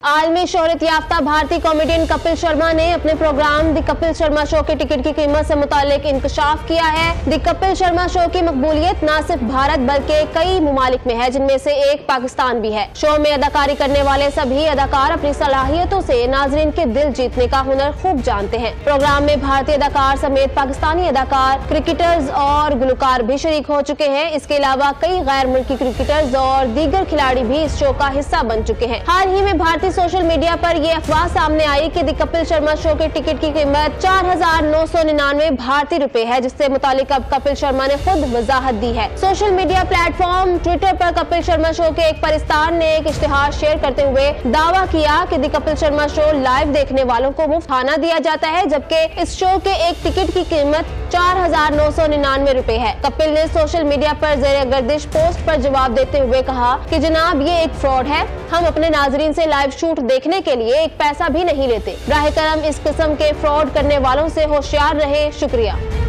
आलमी शोहरत याफ्ता भारतीय कॉमेडियन कपिल शर्मा ने अपने program the Kapil Sharma show के टिकट की कीमत से मुतालिक इंकशाफ किया है। द कपिल शर्मा शो की मकबूलियत न सिर्फ भारत बल्कि कई मुमालिक में है, जिनमें से एक पाकिस्तान भी है। शो में अदाकारी करने वाले सभी अदाकार अपनी सलाहियतों से नाजरीन के दिल जीतने का हुनर खूब जानते हैं। प्रोग्राम में भारतीय अदाकार समेत पाकिस्तानी अदाकार, क्रिकेटर्स और गुलकार भी शरीक हो चुके हैं। इसके अलावा कई गैर मुल्की क्रिकेटर्स और दीगर खिलाड़ी भी इस शो का हिस्सा बन चुके हैं। हाल ही में भारतीय सोशल मीडिया पर यह अफवाह सामने आई कि द कपिल शर्मा शो के टिकट की कीमत 4,999 भारतीय रुपए है, जिससे मुतालिक अब कपिल शर्मा ने खुद वजाहत दी है। सोशल मीडिया प्लेटफॉर्म ट्विटर पर कपिल शर्मा शो के एक परिस्तान ने एक इश्तिहार शेयर करते हुए दावा किया कि the Kapil Sharma show live देखने वालों को मुफ्त खाना दिया जाता है, जबकि इस शो के एक टिकट की कीमत 4,999 रुपए है। कपिल ने सोशल मीडिया पर ज़ेरे गर्दिश पोस्ट पर जवाब देते हुए कहा कि जनाब, ये एक फ्रॉड है। हम अपने नाजरीन से लाइव शूट देखने के लिए एक पैसा भी नहीं लेते। राह करम इस किस्म के फ्रॉड करने वालों से होशियार रहे। शुक्रिया।